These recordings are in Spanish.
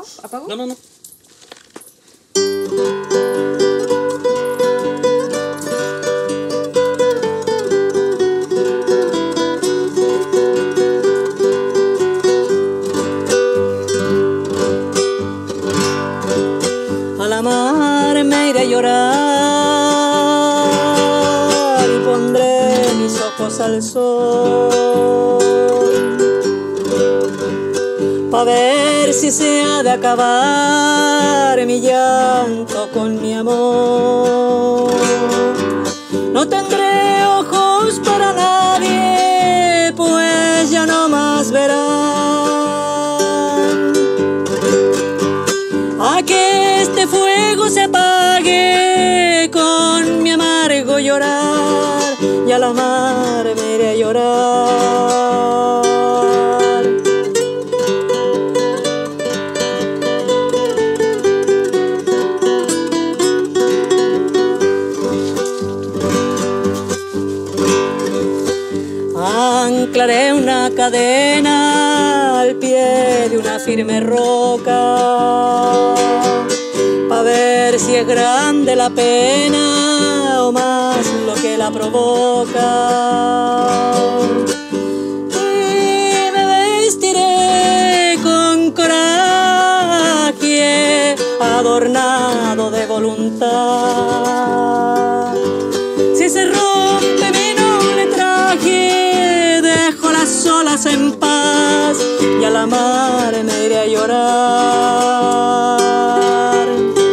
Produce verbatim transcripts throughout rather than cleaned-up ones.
¿Apagó? ¿Apagó? No, no, no. A la mar me iré a llorar y pondré mis ojos al sol, pa' ver si se ha de acabar mi llanto con mi amor. No tendré ojos para nadie, pues ya no más verán a que este fuego se apague con mi amargo llorar, y a la mar me iré a llorar. Anclaré una cadena al pie de una firme roca, pa' ver si es grande la pena o más lo que la provoca. Y me vestiré con coraje, adornado de voluntad. Si se rompe mi noble traje, dejo las olas en paz y a la mar me iré a llorar.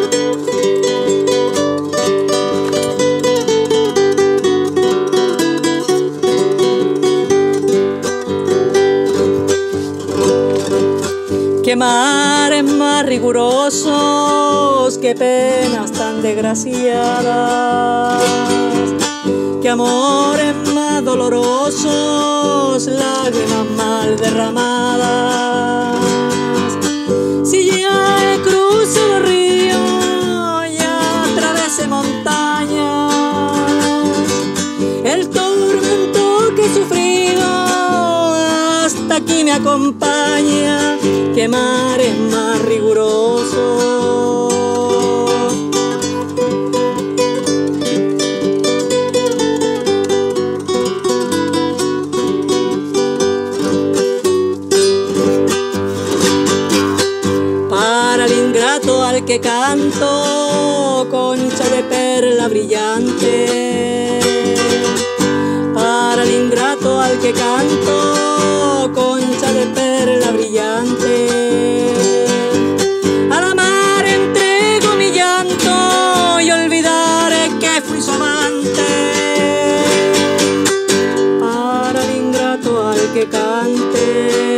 Qué mares más rigurosos, qué penas tan desgraciadas, qué amores más dolorosos, lágrimas mal derramadas. Si ya he cruzado ríos, ya atravesé montañas, el tormento que he sufrido hasta aquí me acompaña. Qué mares más rigurosos. Para el ingrato al que canto, concha de perla brillante. Para el ingrato al que canto, concha de perla brillante. A la mar entrego mi llanto y olvidaré que fui su amante. Para el ingrato al que cante,